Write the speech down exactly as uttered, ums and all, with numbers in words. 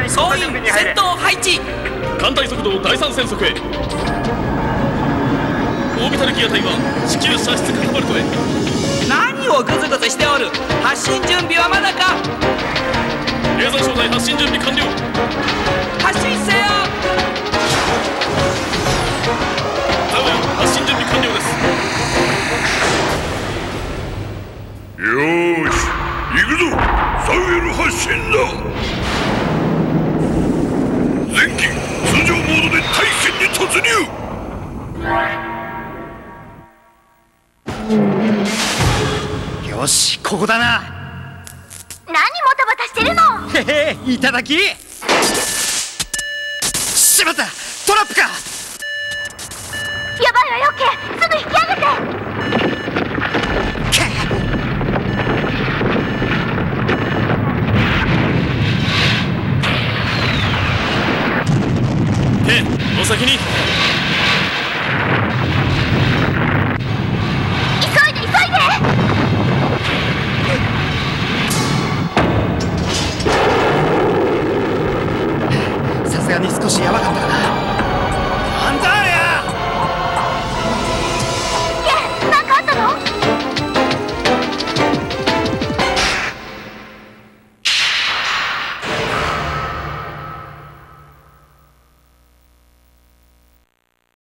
総員戦闘配置。 艦隊速度第三戦速へ。オービタルギア隊は至急射出カタパルトへ。 何をグズグズしておる。発進準備はまだか。 レーザー小隊発進準備完了。 発進せよ。 ザウエン発進準備完了です。 よーし行くぞ。ザウエル発進だ。前期通常モードで対戦に突入。 よし、ここだな。 何もたもたしてるの。 へへ、いただき。しまった、トラップか。 やばいわよ、ケイ。すぐ引き上げて。 ケイ、お先に。 急いで急いで。 さすがに少しやばかったかな。